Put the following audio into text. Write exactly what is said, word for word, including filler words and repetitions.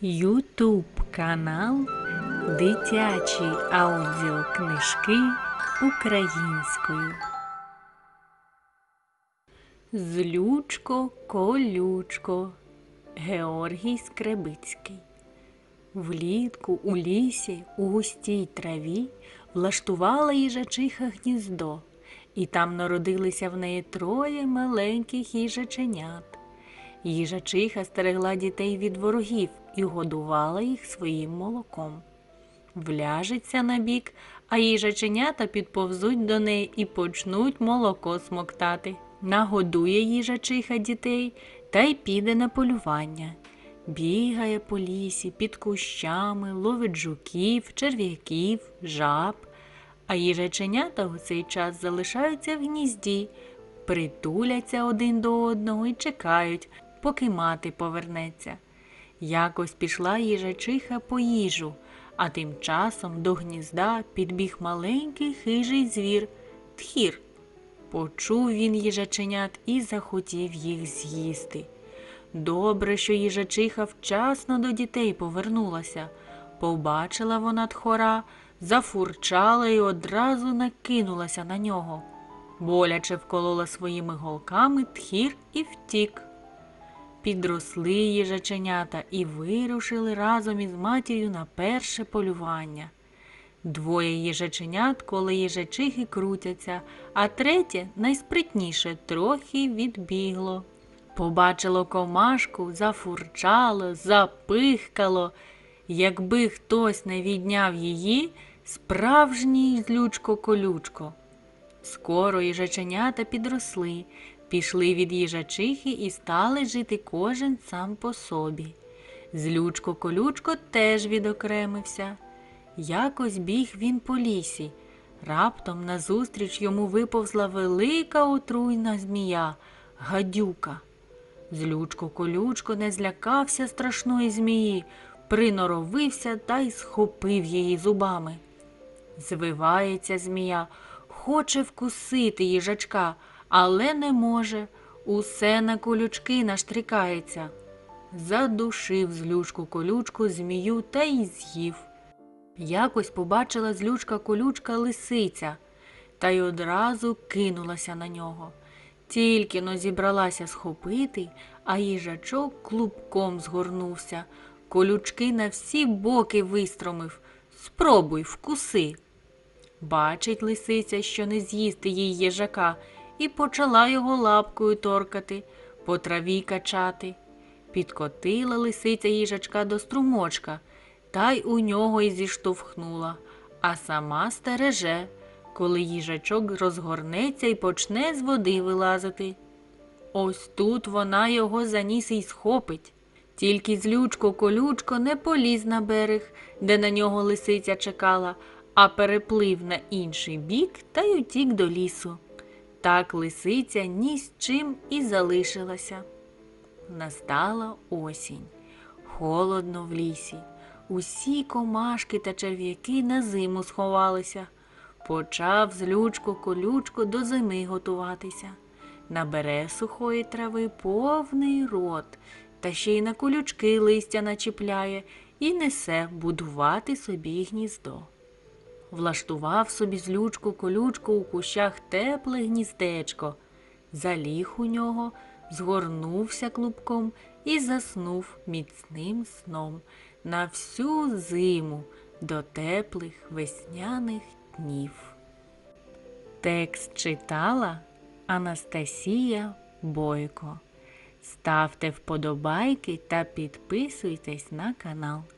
Ютуб канал Дитячі аудіокнижки українською. Злючко-колючко. Георгій Скребицький. Влітку у лісі у густій траві влаштувала їжачиха гніздо, і там народилися в неї троє маленьких їжаченят. Їжачиха стерегла дітей від ворогів і годувала їх своїм молоком. Вляжеться на бік, а їжаченята підповзуть до неї і почнуть молоко смоктати. Нагодує їжачиха дітей та й піде на полювання. Бігає по лісі, під кущами, ловить жуків, черв'яків, жаб. А їжаченята у цей час залишаються в гнізді, притуляться один до одного і чекають, поки мати повернеться. Якось пішла їжачиха по їжу, а тим часом до гнізда підбіг маленький хижий звір – тхір. Почув він їжаченят і захотів їх з'їсти. Добре, що їжачиха вчасно до дітей повернулася. Побачила вона тхора, зафурчала і одразу накинулася на нього. Боляче вколола своїми голками тхір і втік. Підросли їжаченята і вирушили разом із матір'ю на перше полювання. Двоє їжаченят коло їжачихи крутяться, а третє, найспритніше, трохи відбігло. Побачило комашку, зафурчало, запихкало. Якби хтось не відняв її, справжній злючко-колючко. Скоро їжаченята підросли, пішли від їжачихи і стали жити кожен сам по собі. Злючко-колючко теж відокремився. Якось біг він по лісі. Раптом назустріч йому виповзла велика отруйна змія – гадюка. Злючко-колючко не злякався страшної змії, приноровився та й схопив її зубами. Звивається змія, хоче вкусити їжачка, але не може, усе на колючки наштрикається. Задушив злючку-колючку змію та й з'їв. Якось побачила злючка-колючка лисиця, та й одразу кинулася на нього. Тільки-но зібралася схопити, а їжачок клубком згорнувся, колючки на всі боки вистромив. Спробуй, вкуси. Бачить лисиця, що не з'їсти їй їжака, і почала його лапкою торкати, по траві качати. Підкотила лисиця їжачка до струмочка, та й у нього й зіштовхнула, а сама стереже, коли їжачок розгорнеться і почне з води вилазити. Ось тут вона його за ніс і схопить. Тільки злючко-колючко не поліз на берег, де на нього лисиця чекала, а переплив на інший бік та й утік до лісу. Так лисиця ні з чим і залишилася. Настала осінь. Холодно в лісі. Усі комашки та черв'яки на зиму сховалися. Почав злючко-колючко до зими готуватися. Набере сухої трави повний рот, та ще й на колючки листя начіпляє і несе будувати собі гніздо. Влаштував собі злючко-колючко у кущах тепле гніздечко, заліг у нього, згорнувся клубком і заснув міцним сном на всю зиму до теплих весняних днів. Текст читала Анастасія Бойко. Ставте вподобайки та підписуйтесь на канал.